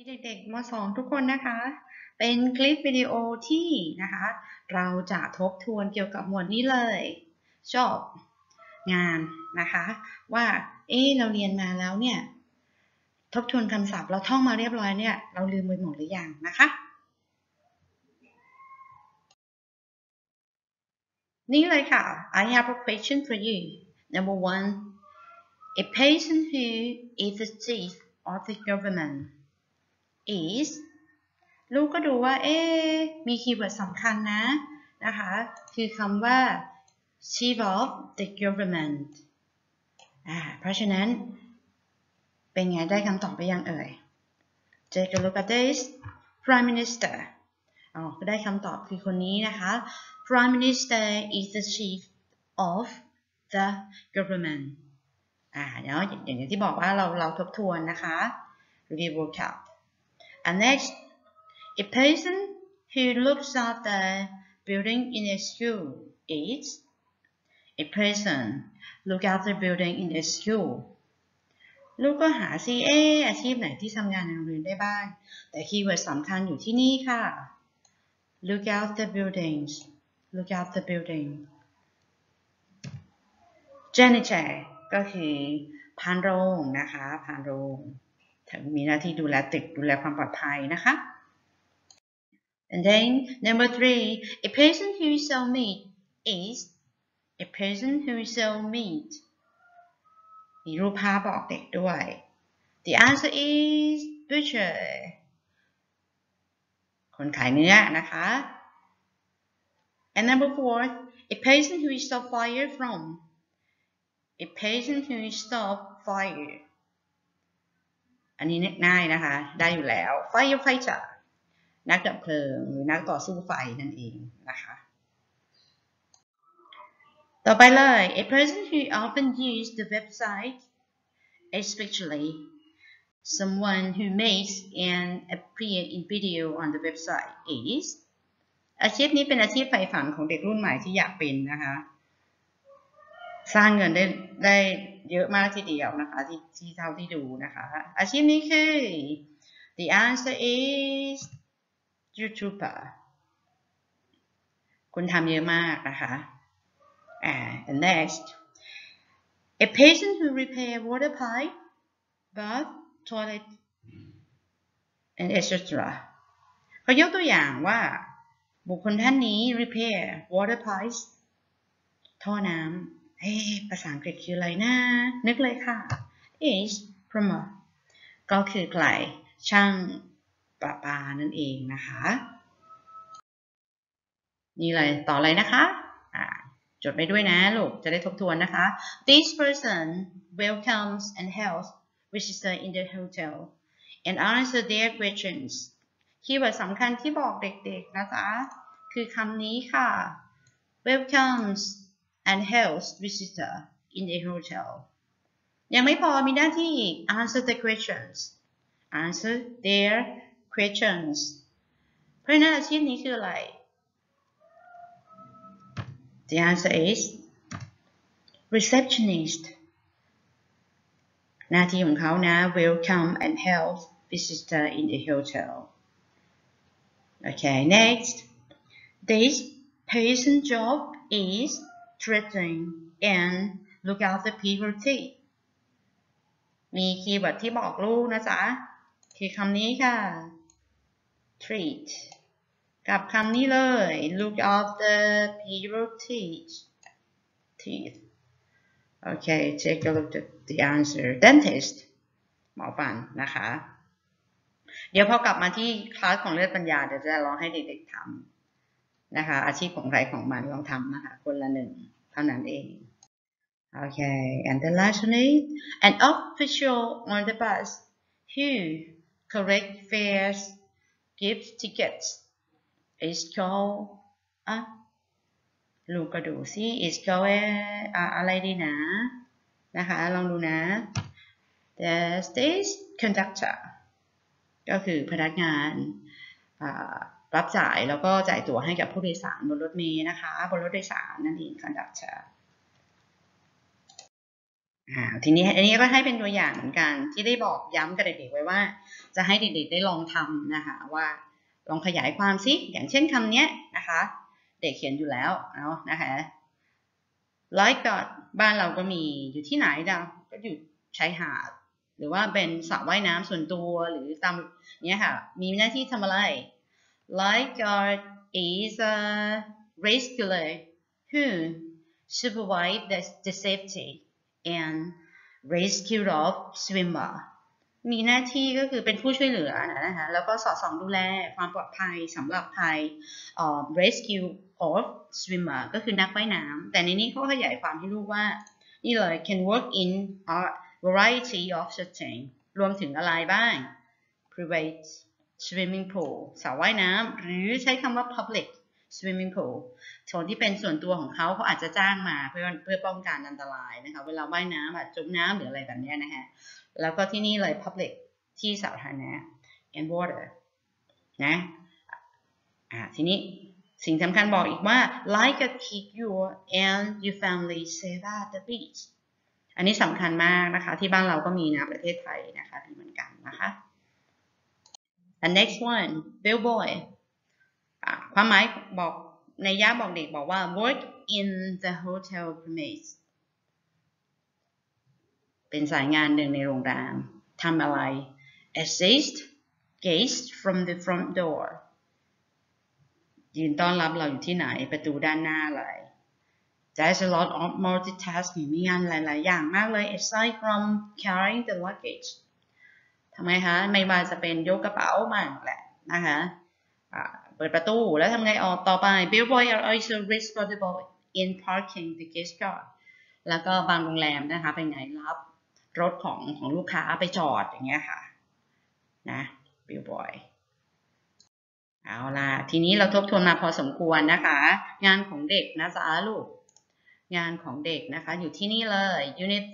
เด็กๆม.2 ทุกคนนะคะเป็นคลิปวิดีโอที่นะคะเราจะทบทวนเกี่ยวกับหมวดนี้เลยชอบงานนะคะว่าเราเรียนมาแล้วเนี่ยทบทวนคำศัพท์เราท่องมาเรียบร้อยเนี่ยเราลืมไปหมดหรือยังนะคะนี่เลยค่ะ I have a question for you. Number one, a person who is the chief of the government is ลูกก็ดูว่ามีคีย์เวิร์ดสำคัญนะคะคือคำว่า chief of the government เพราะฉะนั้นเป็นไงได้คำตอบไปยังเอ่ย Take a look at this Prime Minister ก็ได้คำตอบคือคนนี้นะคะ Prime Minister is the chief of the government เนาะอย่างที่บอกว่าเราทบทวนนะคะ review vocab and next a person who looks after building in a school is a person look after building in a school ลูกก็หาซิอาชีพไหนที่ทำงานในโรงเรียนได้บ้างแต่คีย์เวิร์ดสำคัญอยู่ที่นี่ค่ะ look after buildings look after building janitor ก็คือพานโรงนะคะพานโรงมีหน้าที่ดูแลตึกดูแลความปลอดภัยนะคะ And then number 3, a person who sells meat is a person who sells meat. มีรูปภาพบอกเด็กด้วย The answer is butcher. คนขายเนื้อนะคะ And number 4, a person who stop fire from. A person who stop fire. อันนี้ง่ายนะคะได้อยู่แล้ว Firefighterนักดับเพลิงหรือนักต่อสู้ไฟนั่นเองนะคะต่อไปเลย a person who often use the website especially someone who makes and appear in video on the website is อาชีพนี้เป็นอาชีพใฝ่ฝันของเด็กรุ่นใหม่ที่อยากเป็นนะคะสร้างเงินได้เยอะมากทีเดียวนะคะที่เท่าที่ดูนะคะอาชีพนี้คือ the answer is YouTuber คุณทำเยอะมากนะคะand next a person who repair water pipe bath toilet and etc เขายกตัวอย่างว่าบุคคลท่านนี้ repair water pipes ท่อน้ำภาษาอังกฤษคืออะไรนะนึกเลยค่ะ is plumber ก็คือใครช่างประปานั่นเองนะคะนี่เลยต่อเลยนะคะจดไปด้วยนะลูกจะได้ทบทวนนะคะ This person welcomes and helps visitors in the hotel and answer their questions คีย์เวิร์ดสำคัญที่บอกเด็กๆนะจ๊ะคือคำนี้ค่ะ welcomes and helps visitors in the hotel ยังไม่พอมีหน้าที่อีก answer the questions answer their questions เพราะฉะนั้นอาชีพนี้คืออะไรThe answer is receptionist หน้าที่ของเขานะ welcome and help visitor in the hotel Okay next this person job is treating and look after people teeth มีคีย์เวิร์ดที่บอกลูกนะจ๊ะคือคำนี้ค่ะ treatกับคำนี้เลย look after people teeth Okay take a look at the answer dentist หมอฟันนะคะเดี๋ยวพอกลับมาที่คลาสของเลือดปัญญาเดี๋ยวจะลองให้เด็กๆทำนะคะอาชีพของใครของมันลองทำนะคะคนละหนึ่งเท่านั้นเอง Okay and the last one is an official on the bus who collect fares gives tickets is called ลูกก็ดูซิ is called อะไรดีนะคะลองดูนะ there's this conductor ก็คือพนักงานรับจ่ายแล้วก็จ่ายตั๋วให้กับผู้โดยสารบนรถเมล์นะคะบนรถโดยสารนั่นเอง conductor ทีนี้อันนี้ก็ให้เป็นตัวอย่างเหมือนกันที่ได้บอกย้ำกับเด็กๆไว้ว่าจะให้เด็กๆได้ลองทำนะคะว่าลองขยายความซิอย่างเช่นคำนี้นะคะเด็กเขียนอยู่แล้วเนาะนะคะ lifeguard บ้านเราก็มีอยู่ที่ไหนเราก็อยู่ชายหาดหรือว่าเป็นสระว่ายน้ำส่วนตัวหรือตามเนี้ยค่ะมีหน้าที่ทำอะไร lifeguard is a rescuer who supervise the safety and rescue of swimmer มีหน้าที่ก็คือเป็นผู้ช่วยเหลือนะคะแล้วก็สอดส่องดูแลความปลอดภัยสำหรับภัยrescue of swimmer ก็คือนักว่ายน้ำแต่ในนี้เขาขยายความให้ลูกว่านี่เลย can work in a variety of settings รวมถึงอะไรบ้าง private swimming pool สระว่ายน้ำหรือใช้คำว่า public swimming pool โซนที่เป็นส่วนตัวของเขาอาจจะจ้างมาเพื่อป้องกันอันตรายนะคะเวลาว่ายน้ำจมน้ำหรืออะไรแบบนี้นะคะแล้วก็ที่นี่เลย public ที่สาธารณะ and water นะทีนี้สิ่งสำคัญบอกอีกว่า like a keep you and your family safe at the beach อันนี้สำคัญมากนะคะที่บ้านเราก็มีนะประเทศไทยนะคะมีเหมือนกันนะคะ the next one bellboy ความหมายบอกในย่าบอกเด็กบอกว่า work in the hotel premise เป็นสายงานหนึ่งในโรงแรมทำอะไร assist guests from the front door ยืนต้อนรับเราอยู่ที่ไหนประตูด้านหน้าเลย There's a lot of multitasking มีงานหลายๆอย่างมากเลย aside from carrying the luggage ทำไมคะไม่ว่าจะเป็นยกกระเป๋ามาแหละนะคะเปิดประตูแล้วทำไงออกต่อไป Bellboy are also responsible in parking the guest car แล้วก็บางโรงแรมนะคะเป็นไงรับรถของลูกค้าไปจอดอย่างเงี้ยค่ะนะ Bellboy เอาล่ะทีนี้เราทบทวนมาพอสมควรนะคะงานของเด็กนะจ๊ะลูกงานของเด็กนะคะอยู่ที่นี่เลย Unit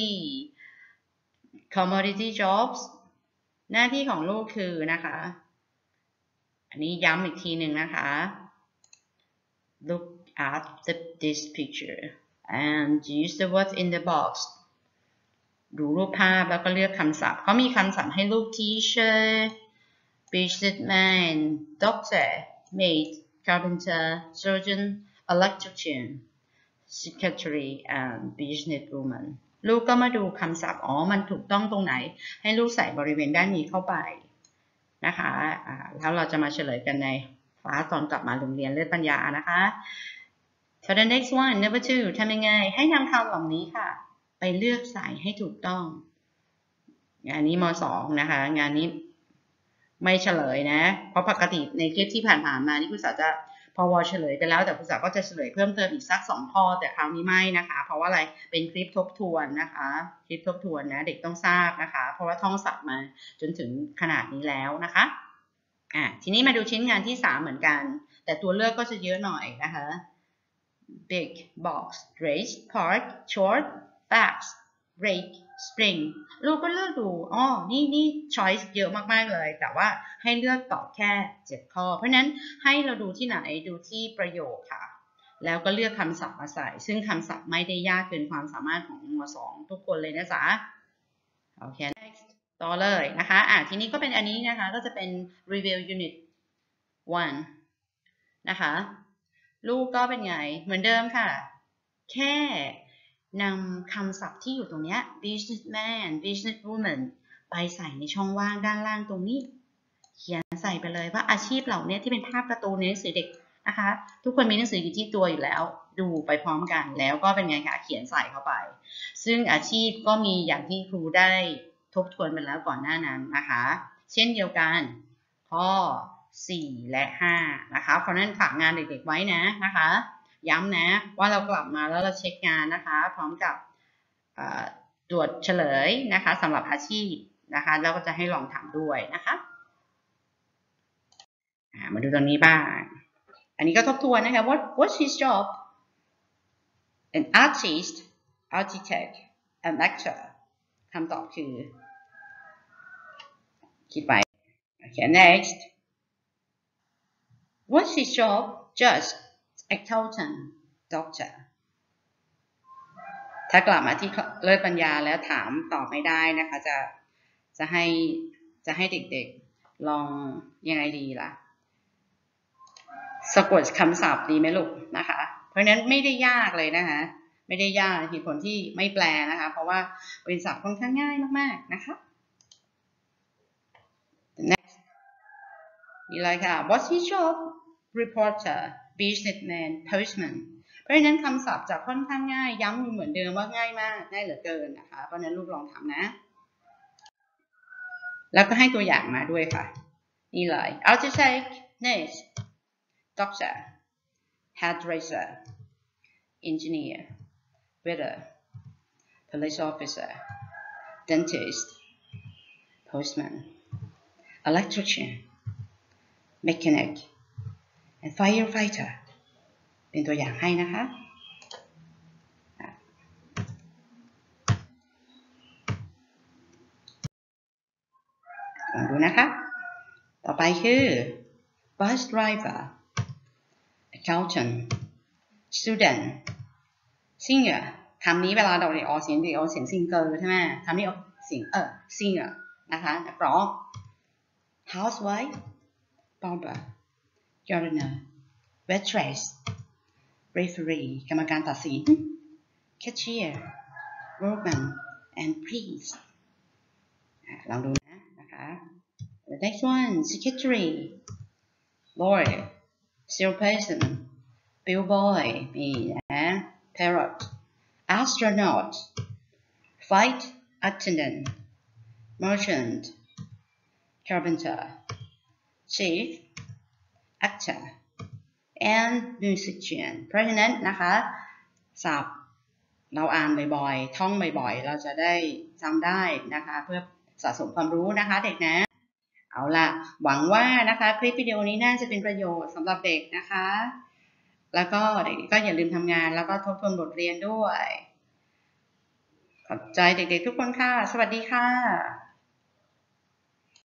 3 Commodity Jobs หน้าที่ของลูกคือนะคะอันนี้ย้ำอีกทีหนึ่งนะคะ Look at this picture and use the words in the box ดูรูปภาพแล้วก็เลือกคำศัพท์เขามีคำศัพท์ให้ลูก teacher businessman doctor maid carpenter surgeon electrician secretary and businesswoman ลูกก็มาดูคำศัพท์มันถูกต้องตรงไหนให้ลูกใส่บริเวณด้านนี้เข้าไปนะคะแล้วเราจะมาเฉลยกันในตอนกลับมาโรงเรียนเลือดปัญญานะคะ For the next one number 2 ทำยังไงให้นำคำเหล่านี้ค่ะไปเลือกใส่ให้ถูกต้องงานนี้ม.2 นะคะงานนี้ไม่เฉลยนะเพราะปกติในคลิปที่ผ่านๆมานี่คุณสาวจะพอเฉลยไปแล้วแต่คุณสาวก็จะเฉลยเพิ่มเติมอีกสัก2ข้อแต่คราวนี้ไม่นะคะเพราะว่าอะไรเป็นคลิปทบทวนนะคะคลิปทบทวนนะเด็กต้องทราบนะคะเพราะว่าท่องศัพท์มาจนถึงขนาดนี้แล้วนะคะทีนี้มาดูชิ้นงานที่3เหมือนกันแต่ตัวเลือกก็จะเยอะหน่อยนะคะ big box race park short bags rake spring ลูกก็เลือกดูนี่ choice เยอะมากๆเลยแต่ว่าให้เลือกตอบแค่7ข้อเพราะนั้นให้เราดูที่ไหนดูที่ประโยคค่ะแล้วก็เลือกคำศัพท์มาใส่ซึ่งคำศัพท์ไม่ได้ยากเกินความสามารถของม.2 ทุกคนเลยนะจ๊ะโอเค next ต่อเลยนะคะทีนี้ก็เป็นอันนี้นะคะก็จะเป็น review unit 1นะคะลูกก็เป็นไงเหมือนเดิมค่ะแค่นำคำศัพท์ที่อยู่ตรงนี้ businessman businesswoman ไปใส่ในช่องว่างด้านล่างตรงนี้เขียนใส่ไปเลยว่าอาชีพเหล่านี้ที่เป็นภาพการ์ตูนในหนังสือเด็กนะคะทุกคนมีหนังสืออยู่ที่ตัวอยู่แล้วดูไปพร้อมกันแล้วก็เป็นไงคะเขียนใส่เข้าไปซึ่งอาชีพก็มีอย่างที่ครูได้ทบทวนไปแล้วก่อนหน้านั้นนะคะเช่นเดียวกันข้อ4 และ 5นะคะเพราะนั้นฝากงานเด็กๆไว้นะคะย้ำนะว่าเรากลับมาแล้วเราเช็คงานนะคะพร้อมกับตรวจเฉลยนะคะสำหรับอาชีพนะคะแล้วก็จะให้ลองทำด้วยนะคะมาดูตรงนี้บ้างอันนี้ก็ทบทวนนะคะ What's his job an artist architect an actor คำตอบคือคิดไปโอเค next What's his job judge accountant doctor ถ้ากลับมาที่เลิศปัญญาแล้วถามตอบไม่ได้นะคะจะให้เด็กๆลองยังไงดีล่ะสะกดคำศัพท์ดีไหมลูกนะคะเพราะฉะนั้นไม่ได้ยากเลยนะคะไม่ได้ยากเหตุผลที่ไม่แปลนะคะเพราะว่าเป็นศัพท์ค่อนข้างง่ายมากๆนะคะ next นี่เลยค่ะ what's his job reporter businessman postman เพราะฉะนั้นคำศัพท์จะค่อนข้างง่ายย้ำเหมือนเดิมว่าง่ายมากง่ายเหลือเกินนะคะเพราะฉะนั้นลูกลองทำนะแล้วก็ให้ตัวอย่างมาด้วยค่ะนี่เลย architect nurse doctor hairdresser engineer waiter police officer dentist postman electrician mechanic and firefighter เป็นตัวอย่างให้นะคะลองดูนะคะต่อไปคือ bus driver accountant student singer คำนี้เวลาเราออกเสียงซิงเกิลใช่ไหมคำนี้ออกเสียงsinger นะคะนักร้อง housewife barber gardener waitress referee กรรมการตัดสิน cashier workman and priest ลองดูนะคะ the next one secretary lawyer salesperson bellboy นี่นะ parrot astronaut flight attendant merchant carpenter chief actor and musician เพราะฉะนั้นนะคะศัพท์เราอ่านบ่อยๆท่องบ่อยๆเราจะได้จำได้นะคะเพื่อสะสมความรู้นะคะเด็กนะเอาล่ะหวังว่านะคะคลิปวิดีโอนี้น่าจะเป็นประโยชน์สำหรับเด็กนะคะแล้วก็เด็กก็อย่าลืมทำงานแล้วก็ทบทวนบทเรียนด้วยขอบใจเด็กๆทุกคนค่ะสวัสดีค่ะ